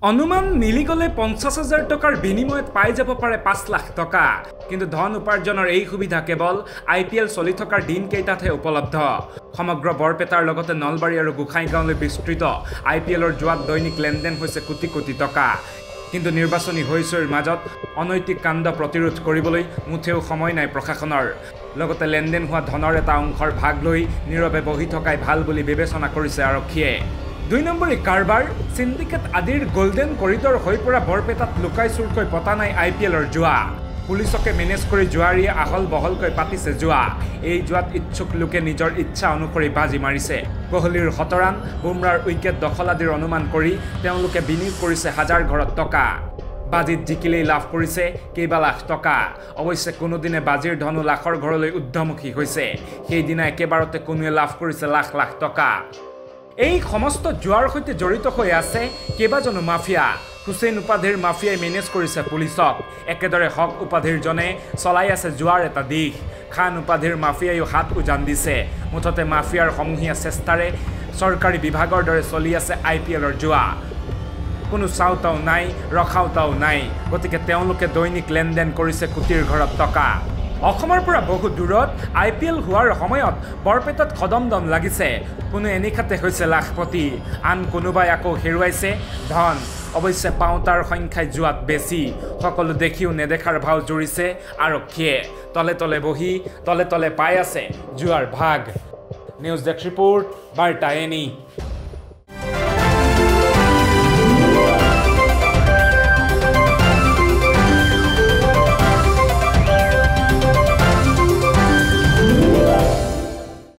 অনুমান মিলি গলে 50,000 টকাৰ বিনিময়ত পাই যাব পাৰে 5 লাখ টকা কিন্তু ধন উপাৰ্জনৰ এই সুবিধা কেৱল IPL চলি থকাৰ দিন কেইটাতহে উপলব্ধ সমগ্ৰ বৰপেটাৰ লগতে নলবাৰী আৰু গোখাইগাঁৱলৈ বিস্তৃত IPLৰ জুৱাত দৈনিক লেনদেন হৈছে কোটি কোটি টকা কিন্তু নিৰ্বাচনী হৈছৰ মাজত অনৈতিক কাণ্ড প্ৰতিৰোধ কৰিবলৈ মুঠেও সময় নাই প্ৰশাসনৰ লগতে লেনদেন হোৱা ধনৰ এটা অংশৰ ভাগ লৈ নীৰৱে বহি থকাই ভাল বুলি বিবেচনা কৰিছে আৰক্ষীয়ে 2 নম্বৰী কাৰবাৰ সিন্ডিকেট আদিৰ গোল্ডেন কৰিডৰ হৈ পৰা বৰপেটাত লুকাই চুৰকৈ পতা নাই IPLৰ জুৱা পুলিচকে মেনেজ কৰি জুৱাৰীয়ে আহল বহলকৈ পাতিছে জুৱা এই জুৱাত ইচ্ছুক লোকে নিজৰ ইচ্ছা অনুসৰি বাজি মাৰিছে কোহলিৰ হতৰান বুমৰাৰ উইকেট দখল আদিৰ অনুমান কৰি তেওঁলোকে বিনিয়োগ কৰিছে হাজাৰ ঘৰত টকা বাজিত জিকিলেই লাভ কৰিছে কেইবা লাখ টকা অৱশ্যে কোনোদিনে বাজিৰ ধনু লাখৰ ঘৰলৈ উদ্ধমুখী হৈছে সেইদিনা একেবাৰতে কোনোৱে লাভ কৰিছে লাখ লাখ টকা এই সমস্ত জুৱাৰ সৈতে জড়িত হৈ আছে কেইবাজনো মাফিয়া হুছেইন উপাধিৰ মাফিয়াই মেনেজ কৰিছে পুলিচক একেদৰে হক উপাধিৰ জনে চলাই আছে জুৱাৰ এটা দিশ খান উপাধিৰ মাফিয়াইও হাত উজান দিছে মুঠতে মাফিয়াৰ সমূহীয়া চেষ্টাৰে চৰকাৰী বিভাগৰ দৰে চলি আছে IPLৰ জুৱা কোনো চাওতাও নাই ৰখাওতাও নাই গতিকে তেওঁলোকে দৈনিক লেনদেন কৰিছে কোটিৰ ঘৰত টকা অসমৰ পৰা বহু দূৰত IPL হোৱাৰ সময়ত বৰপেটাত খদমদম লাগিছে কোনো এনিখাতে হৈছে লাখপতি আন কোনোবাই আকৌ হেৰুৱাইছে ধন অৱশ্যে পাওঁতাৰ সংখ্যাই জুৱাত বেছি সকলো দেখিও নেদেখাৰ ভাও জুৰিছে আৰক্ষীয়ে তলে তলে বহি তলে তলে পাই আছে জুৱাৰ ভাগ নিউজ ডেস্ক ৰিপোৰ্ট বাৰ্তা এনি